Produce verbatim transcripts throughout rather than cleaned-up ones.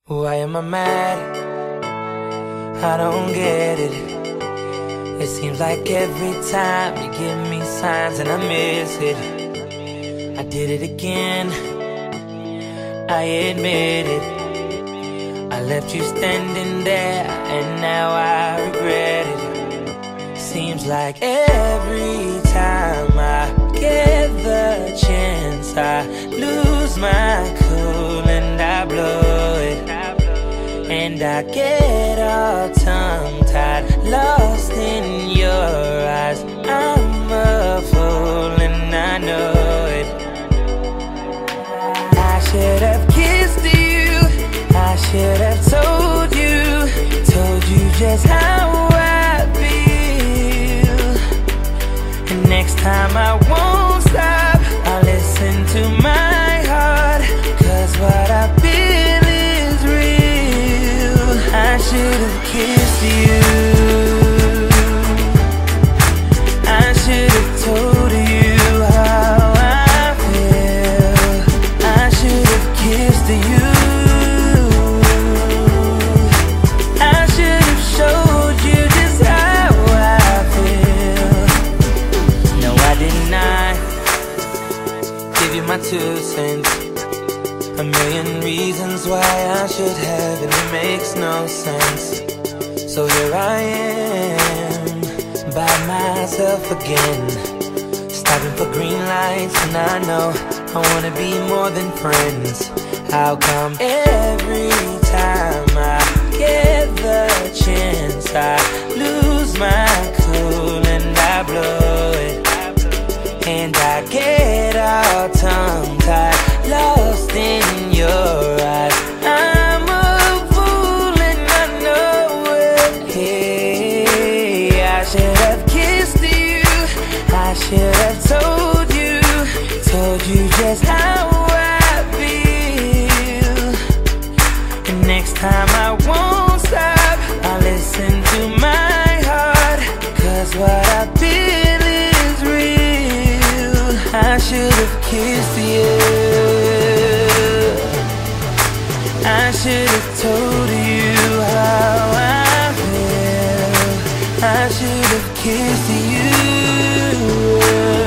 Why am I mad? I don't get it. It seems like every time you give me signs and I miss it. I did it again, I admit it. I left you standing there and now I regret it. Seems like every time I get the chance I lose my cool and I blow it. And I get all tongue-tied, lost in your eyes. I'm a fool and I know it. I should have kissed you, I should have told you, told you just how I feel. And next time I won't stop, I'll listen to my heart, cause what I feel is real. I should have kissed you, I should have told you how I feel. I should have kissed you, I should have showed you just how I feel. No, I did not give you my two cents. A million reasons why I should have, and it makes no sense. So here I am, by myself again, stopping for green lights, and I know I wanna be more than friends. How come every time I get the chance I lose my cool and I blow it? And I get all tongue-tied, lost in your eyes. I'm a fool and I know it. Hey, I should have kissed you, I should have told you, told you just how I feel. And next time I won't stop, I'll listen to my heart, cause what I feel is real. I should have kissed you, I should have told you how I feel. I should have kissed you,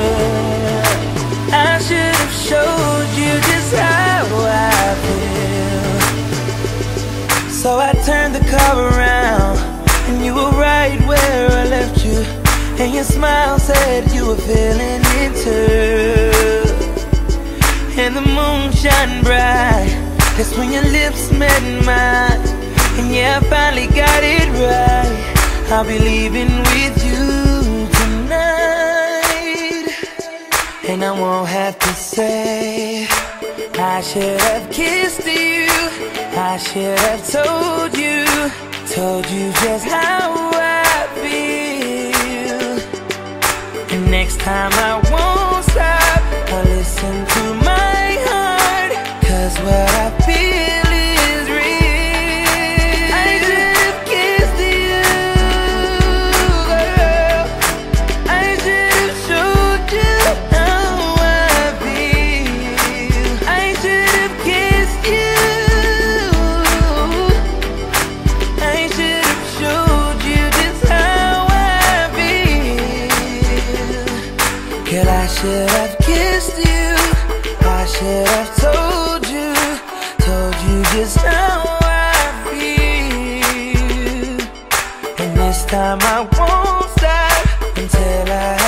I should have showed you just how I feel. So I turned the car around, and you were right where I left you, and your smile said you were feeling it too. And the moon shone bright, that's when your lips met mine. And yeah, I finally got it right, I'll be leaving with you tonight. And I won't have to say I should have kissed you, I should have told you, told you just how I feel. And next time I won't stop, I'll listen to my heart, cause what I feel is real. I should have kissed you, girl, I should have showed you how I feel. I should have kissed you, I should have showed you just how I feel. Girl, I should have kissed you, I should have told you, told you just how I feel. And this time I won't stop until I